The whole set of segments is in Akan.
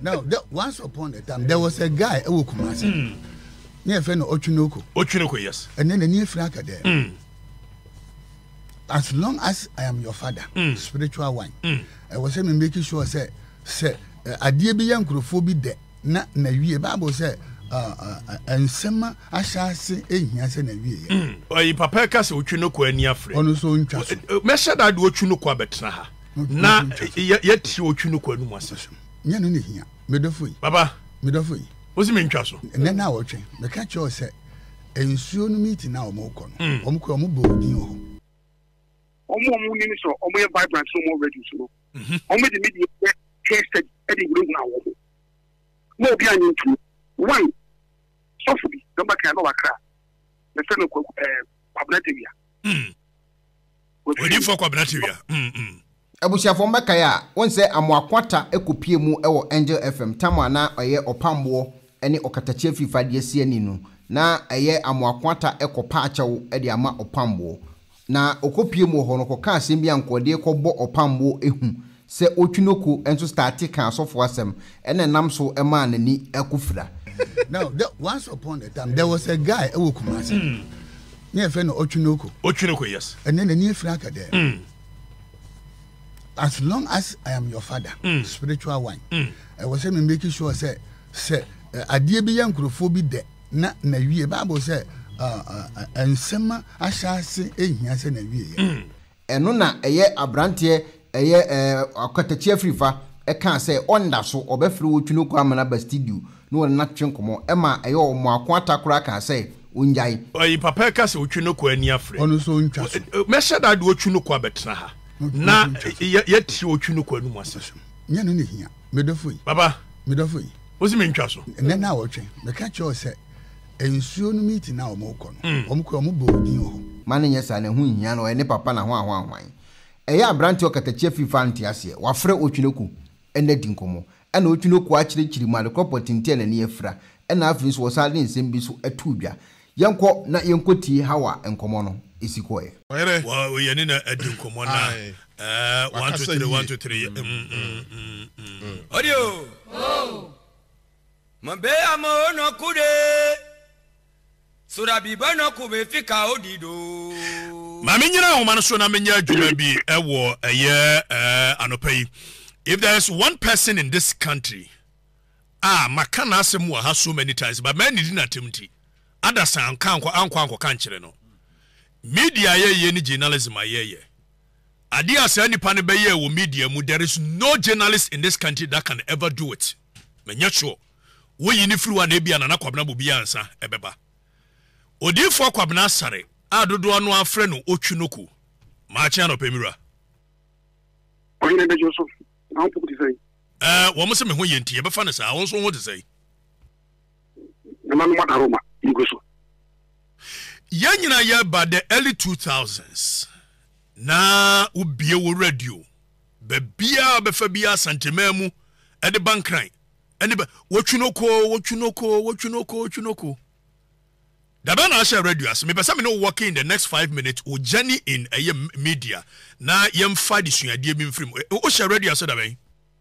Now, once upon a time, there was a guy who was near friend Otwinoko. Otwinoko, yes. And then the near Franca there. As long as I am your father, spiritual one, I was saying making sure say a dear be young crofobia de na Bible say and summer I shall say yes and a year. Or papa cast Otwinoko and your friend. On so interesting. Mesha that Otwinoko betra. Na yet Otwinoko no was. Yan here, Medofui. Baba, Medofui. What's the main castle? And then now watching the catcher said, and soon meeting now Mokon. Omko. Omo minister, omo vibrant, so more ready to know. Omo the media tested Eddie Green now. More behind you. One, softly, number can overcrack. The friend of Quabnativia. What do you for Quabnativia? Abusia for Makaya, one say Amoako Attah ekopie mu ewo Angel FM, Tamana oye opambo, ene Okatakyei Afrifa Otwinoko, na eye Amoako Attah ekopa achawo ede ama opambo. Na okopie mu ho no koka asem bia nkode kobbo opambo ehu se Otwinoko enso start kan asofo asem ene nam so ema nani akufra. Now, once upon a time, there was a guy who was near friend Otwinoko. Otwinoko, yes. And then the near Franca there. As long as I am your father, spiritual one, I was saying making sure say a dear be young crofobia de na Bible say and summer I shall say yes and a year. And no na eye abrante eye Okatakyei Afrifa can say onda so obefru Otwinoko amana ba studio no na twenkomo ema eye Amoako Attah kura can say unjai. Oyi papa ka se Otwinoko ani afre. Ono so ntwaso. Mesha that Otwinoko abetra ha. Na yet Otwinoko anu asase. Nya no ne hia. Medofui. Baba, Medofui. What's the main castle? And then now watching the catcher said and soon meeting now Mokon. Omko Mubo. Mane yesa ne hu hia no ene papa na ho ahwan. Eye abrante Okatakyei Afrifa ntiase wafre Otwinoko ene dinkomo. Ena Otwinoko akirikiri ma lekropo tintie na ne efra. Ena afri so wasade nsem bi so atudwa. Yenko na yenkoti hawa enkomo no isikoye. Wa we yeni na adinkomo na 1 2 3 1 2 3 Audio. Oh. Mambe amo no kude. Surabi bano kube fika odido. Mami nyina ho man so na menya adwuma bi ewo anopai. If there is one person in this country makana asem wa ha so many times but man need na temti adasa anko kan kire no media ye ni journalism ye ade asa nipa ne be ye wo media mu there is no journalist in this country that can ever do it menya sure wo yi ni friwa na bia na kwabna bobi ansa ebeba odifo kwabna sare adodo anu afre no Otwinoko ma cha no pemira Oyine be Joseph na ho put say wo mo se me ho yenti e be fa ne sa won so ho de say na manu madaroma ingoso yanyina ya by the early 2000s na ubie wo radio be bia be fa bia santememu e de bankran ene Otwinoko Daba na share radio as me pesa me no working in the next 5 minutes o journey in a media na yem fa di suade bi mfrim o share radio so da ben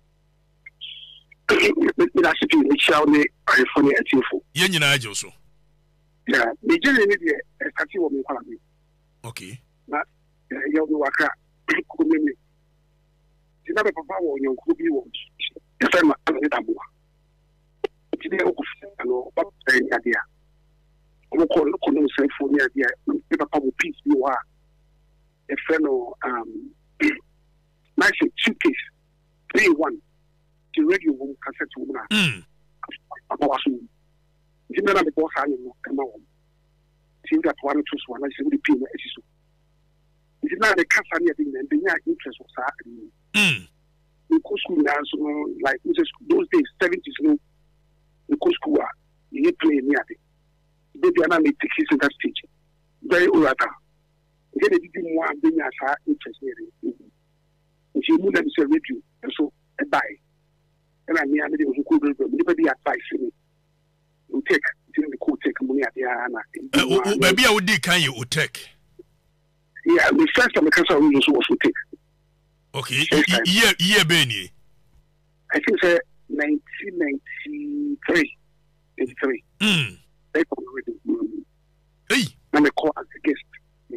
me da sipi me share me iPhone atifo ye nyina aje so yeah me journey me dey start wo me kwala me okay na ye wo waka ko me tina be papa wo nyonku bi wo e fa ma na tabu ti dey o ko fi no ba ya dia we call no say for me idea papa will peace you are a fellow nice suitcase 3-1 the radio room cassette woman papa was the man the boss I know come on see that one to one I say the pin is so it's not the casa near thing and the interest was happening because school now so like those days 70s no the school you play near it baby and I may take his in that stage. Very old. Then they didn't want being as high interest here. If you move them to radio, and so a buy. And I mean, I didn't go to anybody advice me. You take, the cool take money at the Anna. Maybe I would can you take? Yeah, the first time the cancer was to take. Okay, yeah, Benny. I think, sir, 1993. 83. They come with hey. And they call as a guest.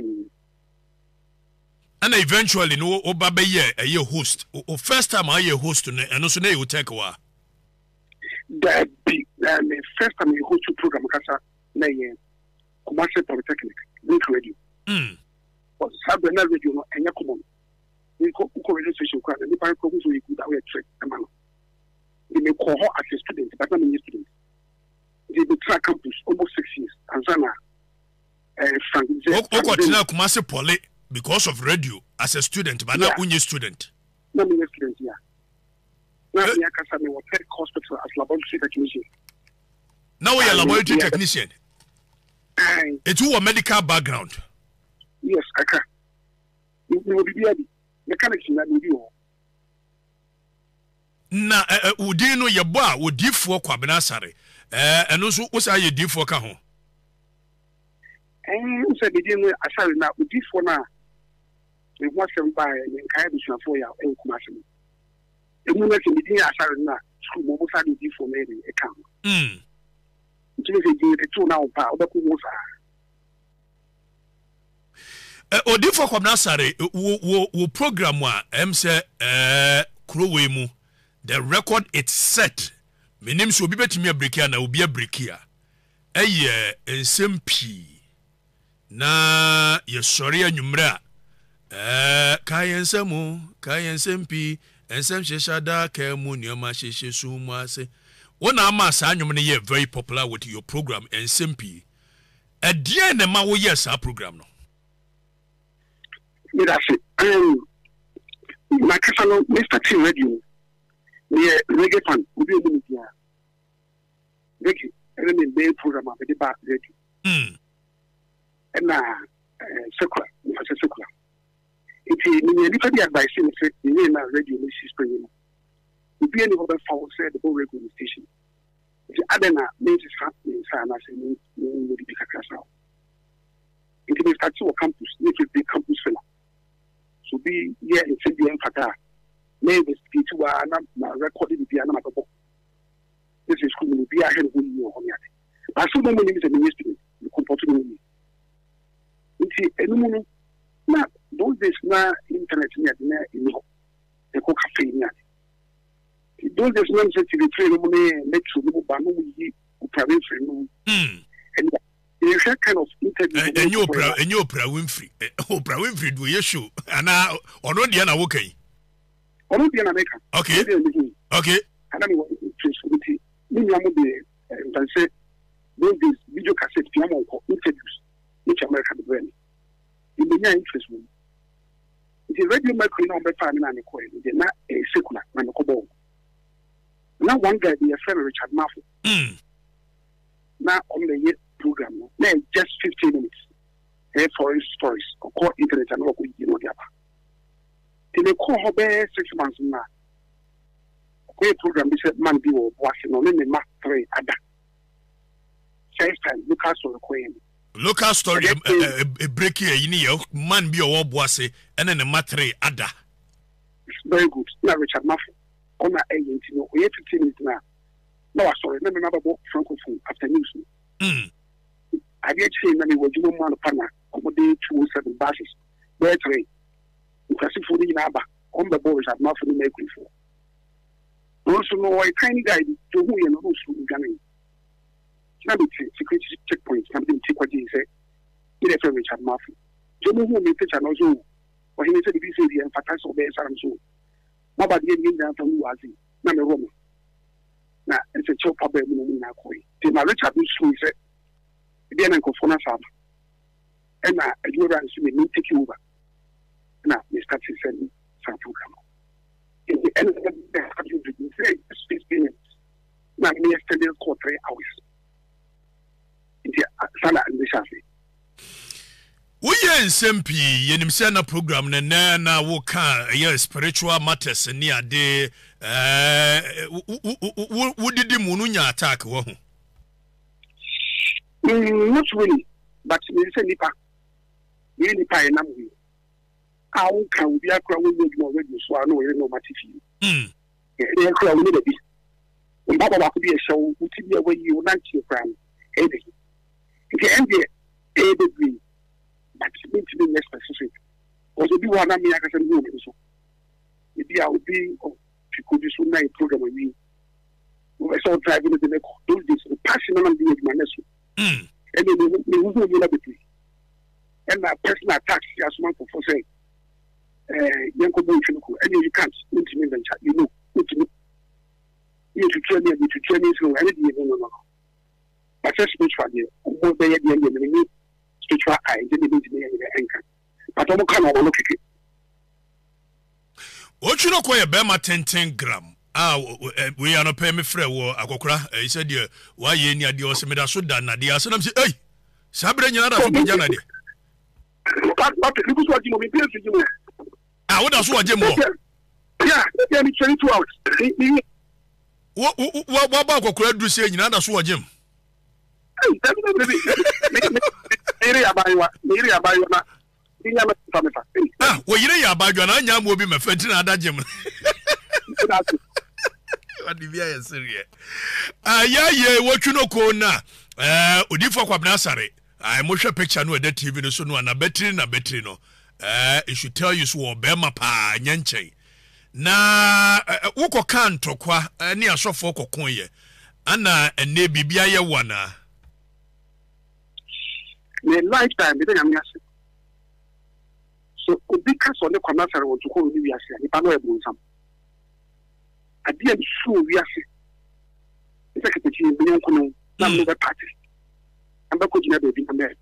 And eventually, no, Obabe a year host. First time I a host, and also they will take a while. That big, the first time you host a program, Kasa, Commercial Polytechnic, Link Radio. But Sabina Radio, and Yakumon. We call radio station, and the bank so you could have a trick, man. They may call her as a student, but not a student. They will track campus almost 6 years. And Zana, Frank, Commercial Poly. Because of radio as a student, but not only student. No, I'm a student, yeah. Now, I can say I was head hospital as laboratory technician. Now we are laboratory technician. It's a medical background. Yes, I can. You will be the mechanics in that video. Na, would you know your bar would you for Kwabinasari? And also, what's your deal for Kaho? And said the dinner, I said, now with this one now. We want to buy and kind of for your own commercial. The moment in the day, I started now, school mobile side for maybe account. The two now, but who was Odifo Kwabinasari will program one, say, Krowemu. The record it's set. My name will be better me a breaker and I will be a breaker. A year in SMP. Na ye sorry numra. Kayen Samu, Kayen Sempi, and Sam Shada, Kamu, Yama Shishi Sumase. One Amas, I'm very popular with your program and Sempi. A dear and a Mawo, yes, our program. That's it. My Casano, Mr. T Radio, near Reggae Fan, will be a minute here. Reggae, and then the program of the back radio. And secular, secular. It's a little advice in the radio spring. If you ever found said the whole radio station, the other means is happening, and I say, no, be a it may start to a campus, make it be campus fella. So be here in Cindy and Fata. Maybe speak to a recording the piano. This is going to be a head of you on yet. But so many is a ministry, the comportment. It's a those days na internet near the coca cafe near. Those days when said to the train metro no banu we private free and you have kind of interview and you Oprah Winfrey do you show and or no the na okay okay and I mean transcription me am the and say those days video cassette piano interviews which America the brand in the interest one. The radio microphone on the family and the coin, they're not a secular when the now one guy, the friend Richard Murphy. Now on the year program, now just 15 minutes. Hey, forest stories, or call internet and local, you know, the other. Till they call her 6 months now. Okay, program, this man be watching on the Mark 3 Ada. First time, look at the coin. Local story a break here in your man be a bossy and then a matre Ada. It's very good. Now Richard Murphy on our agent, you know, we have 15 minutes now. No, sorry, let me never walk Francophone after news. I get saying that we were doing one partner, accommodate 207 buses, where three. Because if we didn't have on the board, I've not for the make before. Also, know a tiny guy to who you know who's going. Security checkpoints, something take what he said. He left Richard Murphy. Jomo who made such an also, or he said, if he said, he emphasized on their son, so nobody getting down from you as he, not a Roman. Now, it's a chop up in Nakoi. The Richard Murphy said, then I go for Nasab. And now, you are assuming me take you over. Now, Mr. Send some program. In the end of the day, you say, 6 minutes. Now, me yesterday called 3 hours. We are in Sempi, Yenimsena program, and now we can spiritual matters near the what did the Mununya attack? Not really, but it's a nipa. Really, pie number. How can we be a crowd with no radio? So I know you're no matter. They are crowd with a bit. Baba could be a show, which is the way you like your friend. If you end there, a degree, but it's meant to be less specific. Or to be one of me, I can do so. If I would be, she could do so nice program with me. I saw driving the neck, those days, the passion on the my and then they will do it. And that personal attacks as one for saying, young community, and you can't intimidate, you know, you to train me, to train me through anything, no. But just spiritually, more by the end of the spiritual eye, didn't mean to be any anchor. But I'm kind of look at it. What you know, quite a Bema 10 gram. We are not paying me free war. Akokra, he said, why you in your deal? Semida Sudan, Nadia. So I'm saying, hey, Sabra, you're not a Jana. But look what you mean. I would also watch him more. Yeah, it's 22 hours. What about Okra do say, you know, that's what Jim? Well, you know, about your anya will be my friend in other Jim. What the VI is serious? Yeah, what you know, Kona, Udifo Kwabnasare. I motion picture no the TV no so no na battery no. It should tell you so Bema pa nyanche. Na woko kan tokwa ni asofo kokon ye. Ana ene bibia ye wana. Me lifetime be na me ase. So obi ka so ne Kwabnasare won to ko ni wi ase ni pa no e bonsam. Adi am so wi ase. Ise ke ti bi nko no na me be party. And because you never been a man,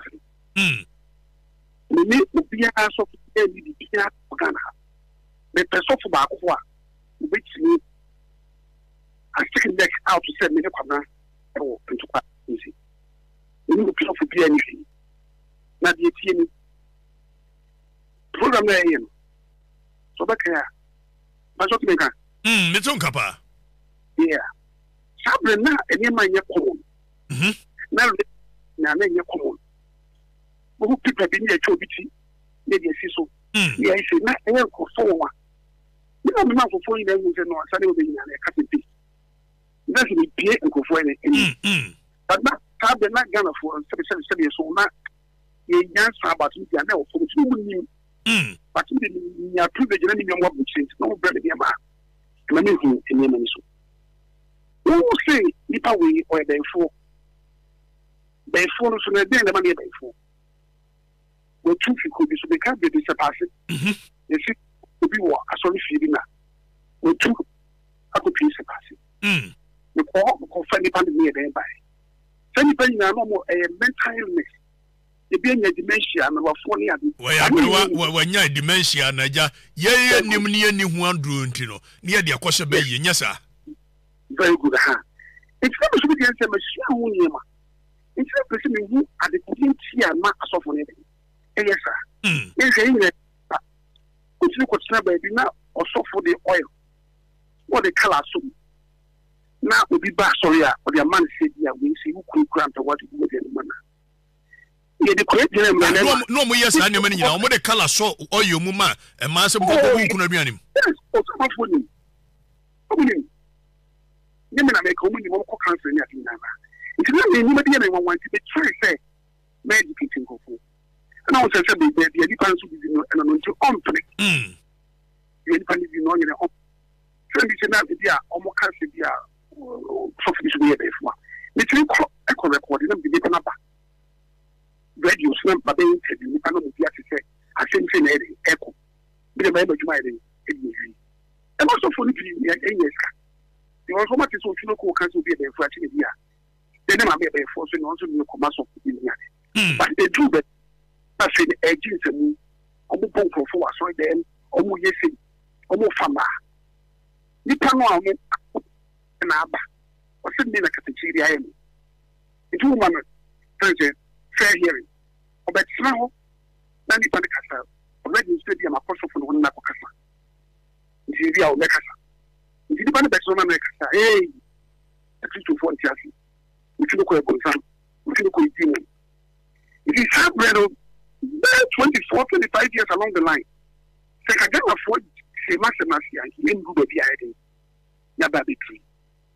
me be a sort of Ghana. The person for back which me I stick neck out to send me the corner or into quite easy. You know, people for be anything. Not the team program there. So back here, but what make it's on Kappa. Yeah, Sabrina, and your mind, your common. Now, na menye common. Who people be near Chobiti, maybe a so. Yeah, I say, not a for 4 1. You know, not for 4 years, no, Sunday will be in a captain. That's me, Pierre and go for any. But not have the not Ghana for 7 years old. Not a young Sabbath, you are now for 2 million. But you are privileged and you want to change. No, brother, dear man. Let me who in your money. Who say, Nipa way or therefore? By phone, so they're the money by phone. Well, 2 could be so they can't be disappointed. They see, to be what I saw feeding that. Well, 2 I could be surpassing. The call find the pandemic thereby. Send the penny no more a mental illness. The being a dementia and our phone. When you're dementia, Naja, yeah, near one drew near the Akosha Bay, yes, sir. Very good, huh? It's not to be the machine. It's a person who at the beginning here not as often. Yes, sir. Yes, which you could snap baby now or so for the oil. What the color so now will be back sorry or the man said yeah we see who could grant what you would any manner. Yeah, the correct no more yes, I know many now what the color so or your mama and master who could be on him. Yes, or some for him. Women make home in the local council in Yatina. It's not anybody anyone wants to be trying to say, medicating for food. And I was said, the depends on an unto company. The depends on your own. So we should not be there, almost can't be for this way. It's a echo recording of the different number. Radio snap, but they interview, you cannot be here to say, I think in echo. Be the member you might and also for the you also want to so you know, can't be there for actually here. They never made a force and also no commercial. But they do that. I said, agents and almost for so then, almost yes, almost farmer. You can't know an abba or sending a cafeteria. It's 2 months, fair hearing. But now, then you can castle. Already in stadium, a person from one Nakasa. It's a real Nakasa. If you depend on the Nakasa, hey, at least to 40 years. We can look at concern. We can look at demon. It is happening 24, 25 years along the line. So I can afford say massive and he ain't good at the idea. Yeah, baby tree.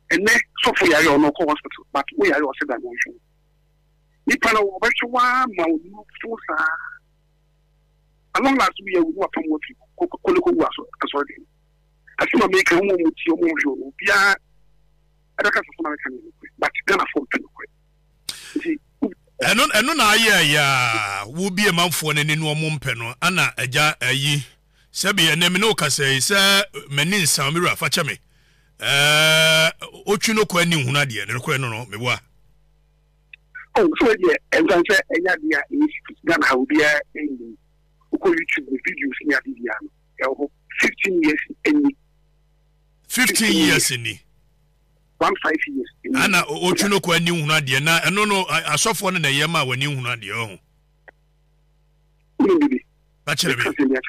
and then so for your no hospital, but we are also that motion. Nipana Wachua, Mount Fusa. Along last year, we were from what Koloko was as well. As you make a woman with your motion, Pia, I don't have American, but then I fall to ɛno na ayɛ ya wo bi ma mfo ne no mo mpɛ ana agya ayi sɛbi ɛnɛ me no kasa yi sɛ mani nsam me rafa kyɛ me Otwinoko ani huna de ne rekɔ no me boa oh so yeah and then say enya dia is Ghana how dia in ko YouTube videos ni adia no 15 years any 15 years ni 15 years. Ana Otwinoko ani huna de na eno no asofo no na yema wani huna de ho. Ba chere be.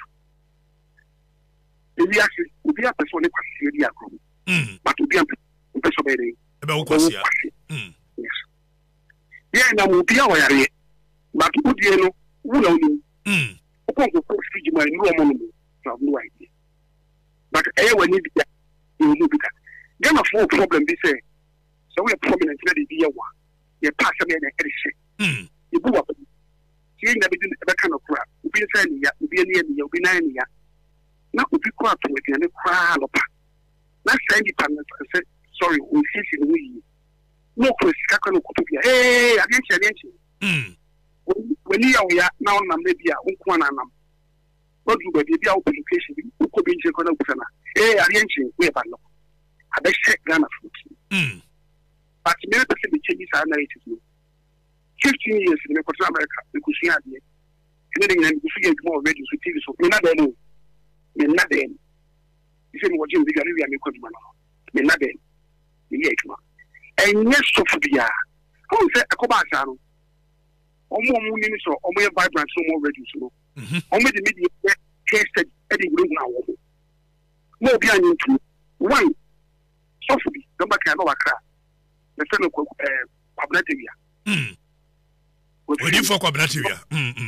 Ebi ase, obi a person ne kwase di akro. But obi a person be dey. E be wo kwase ya. Yes. Yeah, na obi a wayare. But odi no, wo na oni. Okon ko fiji ma ni o mo no. So no idea. But wani bi you bi ka. Ghana for problem be say so we are prominent na dey be yawa ye pass me na edise ye bu wa see na be din e be kan okra obi say ni ya obi ni ya obi na ni ya na obi ko ato we ne kra lopa na say ni pan say sorry we see we no ko sika kan ko to bia adienche when you ya na on nam na bia unko na nam no do be bia o education bi ko bi nche ko na kusana adienche we ba no I bet Ghana food. But many people changes our narrative. 15 years in America, we could see idea. And then we figure more radio with TV. So, not then. Not then. You say, what Jim Bigger, we are making man. Not then. And yes, so for the year. How is that? A Cobasano. Or more minutes or more vibrant, so more radio. So, only the media tested Eddie Green now. More behind you. One. Sophie, number can overcrack. The friend of Quabnatavia. What do you for Quabnatavia?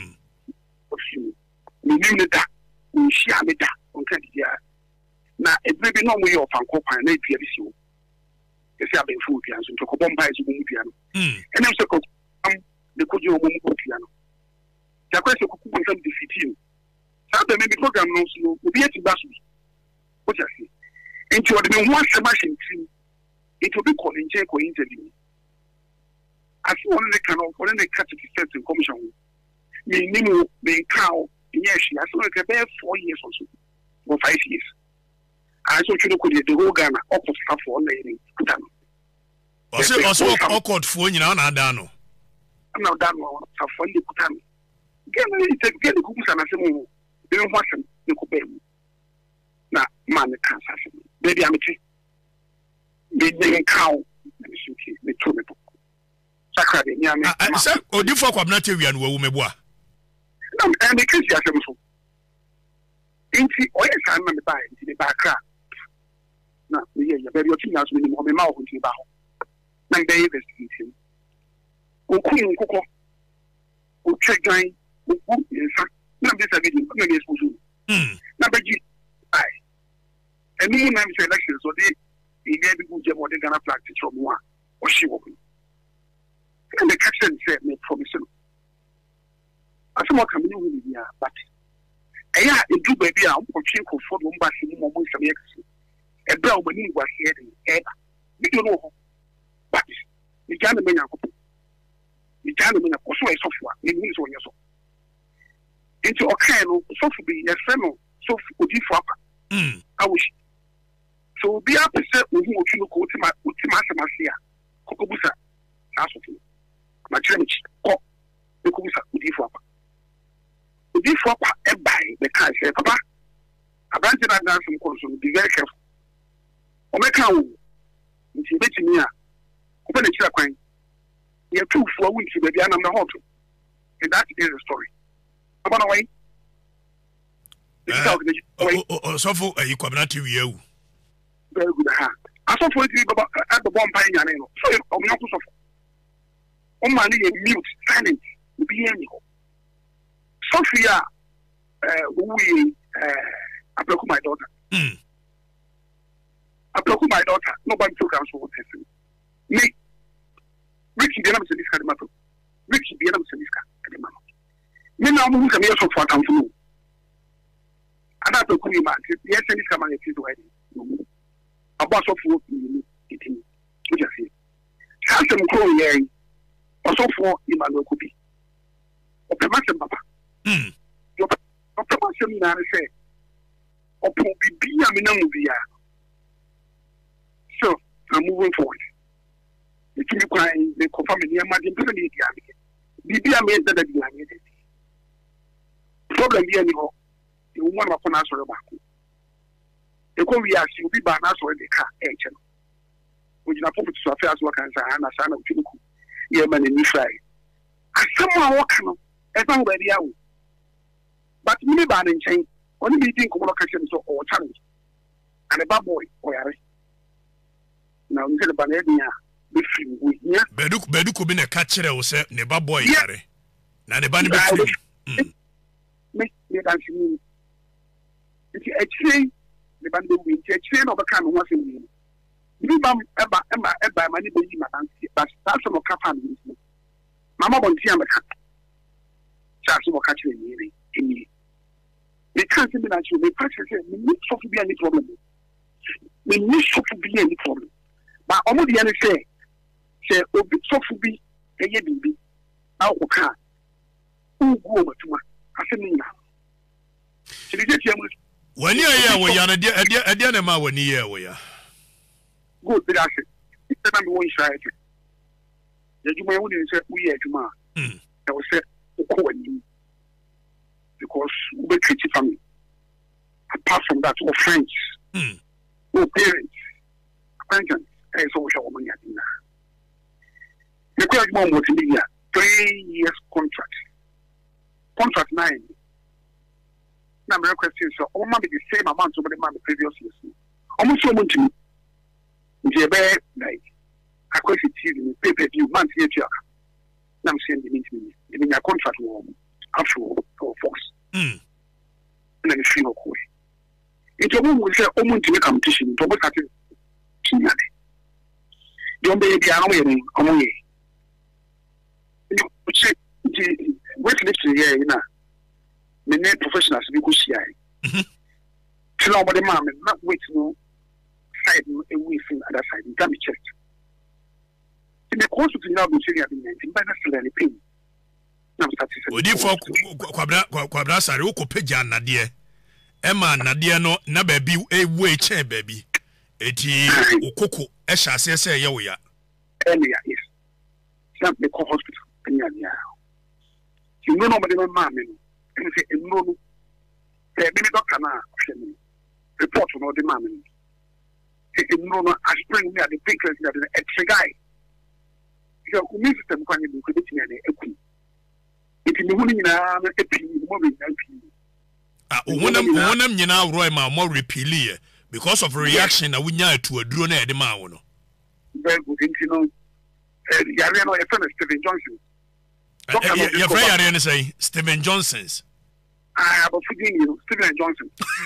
We knew that we share me that on 20 years. Now, it may be no way of Uncle and a PVC. They say I've been food piano, so to bomb by the piano. And I'm so the Kojo piano. The question of some defeat. Some the maybe program no will be at the bus. What I see. Into the one Sebastian team, it will be called in check or interview. As one of the canal, one of the Catholic Commission, me Nimo, me cow, yes, as long as about 4 years or so, or 5 years. I saw you could the whole Ghana up of stuff for lady. Also, awkward for you now, Dano. I'm not done for you. Get the cookies and I say, they don't want them, you could pay me. Now, man, the cancer. Baby, I'm a tree. They cow. They told me. Sacred, yeah, I said, or do for Quabnatavia and Womeboa. No, and because you are so. Ain't he? Oh, yes, I remember buying the back crack. No, yeah, very your as we know, my mouth into the bow. Nine days, him. Oh, Queen Coco. Oh, check guy. Oh, yes, sir. Not this again. Maybe it's for Number G. And no one has elections, so they gave a good job or they're going to practice from one or she will be. And the captain said, make promise. I said, what can you do here? But I do baby, I'm watching for 4 months in moments of exit. A bell when he was here in Ed. We don't know. But the gentleman, the gentleman, also a software, in his own yourself. Into a kind of software, a friend, so for I wish. So be up to say, who you go to my Masia, Cocobusa, Sassy, my church, or the Cobusa, the Diffwapa, and buy the car, say, Papa, I ran to that dance from Corson, be very careful. O make cow, it's a bit near. Open the chair, you have 2 for weeks, baby, and I'm the hot. And that is the story. About away. So for a Quabnatavia. Very good. I saw for it at the bomb by Yanino. So, I'm not so. On my mute, silent, be any. Sophia, we, I broke my daughter. After my daughter, nobody took us for testing. Me, Ricky, the other service card, Ricky, the other service card, me now move to me also for account for me. And after Kumi Mark, the service come and it's wedding. A boss of work in eating, which I say. Has them growing here, also for Emmanuel Kubi. Or Permassen Papa. Your Permassen man say, or be a minimum. So, I'm moving forward. It's you crying, the confirming your mother, be a made that you are needed. Problem be anyhow, you want to put us on the back. The call we ask you be by us or the car agent. Which is a public affairs work and a son of Tinuku, Yemen and Israel. And someone walking as I'm ready out. But me ban and chain, only meeting communications or challenge. And a bad boy, or now you said about Edia, with you, Bedu could be a catcher or say, Neba boy, now the banner make me dancing. It's a chain, the band will be a chain of a kind of nothing. Emma, money baby, but that's some of Capan. Mamma won't see a cat. Charles will catch you in me. They can't even actually be precious. We need to be any problem. We need to be any problem. But almost the end say, oh, bit so to be a baby. Out of car. Who go over to I said, now. When you're here, we are a dear when you're here. Good, but I said, it's the one side. You may only say, we are Juma. I was said, because we treat family. Apart from that, or friends, or parents, acquaintance, and social woman. The question was in the year 3 years contract. Contract 9. Now, my question is, all might be the same amount of the month the previous years. Almost so much. The bear like I question TV paper you month here. Now I'm saying the meeting in a contract war actual for force. And then it's free no way. It's a woman will say almost to make competition to what happened. Don't be the army among you. You check the wait listen here in the net professionals because she tell about the mom and not wait no side away from the other side. It can be checked. In the course of the now, in by pain. Would you for Quabrasa, Oko Peja Nadia? Emma Nadia no, na baby, a way chair baby. Eti Okoko, Esha says, Yoya. Earlier is not the hospital. You know, nobody no man, and say, no, the doctor now, report on all the man. No, I spring me at the pictures that the extra guy. You know, system can be creating an equity. It is the one in a penny, more than one of you now, Roy, more repealia because of reaction. I would to a drone at the Mauno. Very good, you know, Yariano, a friend of Stephen Johnson. Your friend, I say Stephen Johnson's. I have a feeling you, Stephen Johnson.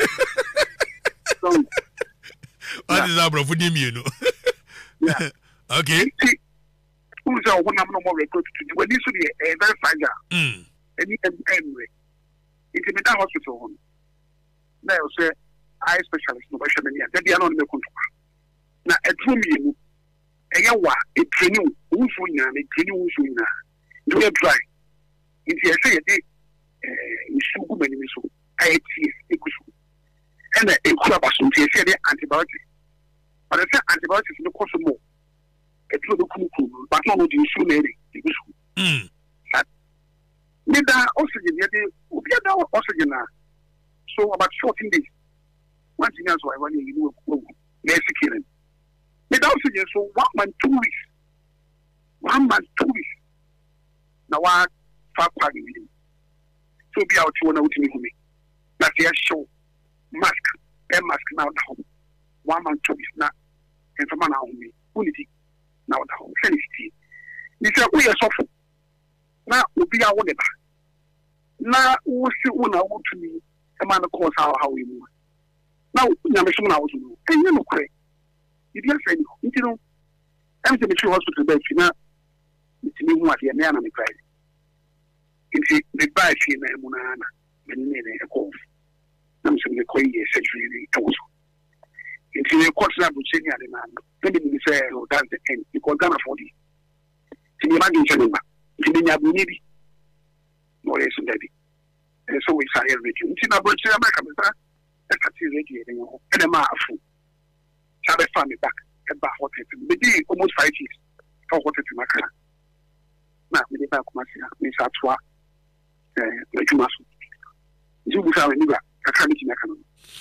What is our bro for you know? Yeah. Okay. Who's our one number more record to do? When this would be a very fragile. Anyway, it's in the hospital. Now, say, eye specialist, no question, and they are not in the control. Now, a true a training, who's winning, a training who's winning. Do you try? If you say a day, you should go many missiles. I see and a crab as soon as you antibiotics. But I say antibiotics no cost more. It's not the cool, but not the issue lady. Neither oxygen, yet we get our oxygen now. So about 14 days. One thing else, I want you to know, less killing. With oxygen, so 1 month, 2 weeks. 1 month, 2 weeks. Now, what far party with him? So be out to one out to me. That's the show. Mask, air mask now at home. 1 month, 2 weeks now. And from now on, unity now at home. Felicity. This is we are suffering. Now, we'll be our whatever. Now, we'll see one out to me. A man, of course, how we move. Now, Yamashuna was and you know, If you are saying, you know, I'm the mature hospital bed, you know, it's me what the man on the cry. If the buy female Munana, and then a call. I'm saying the Kyei essentially also. If you court that would say, let me say, oh, that's the end, because Ghana 40. To be imagine, to be maybe more less than that. And so we say, radio. It's in a bunch of America, that's a radio, and a mouth. Have a family back about what happened. Maybe almost 5 years for what happened in my car. Now, we need back to my Miss like you must. You will have a new I can't make it.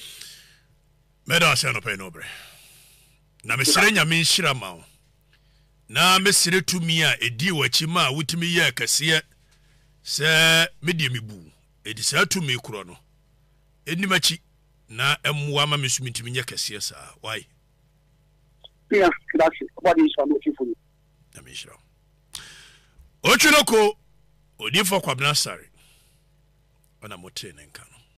Medal pay no bre. Na mesere nyame nhira ma wo. Na mesere tumi a edi wachi ma wutumi ye kase se medie mebu. Edi sa tumi kuro no. Enimachi na emwa ma mesumi tumi nye kase sa. Why? Yeah, that's it. What is I'm looking for you? Nyame nhira. Otwinoko odifo kwabna sare. Ona mote nenka no.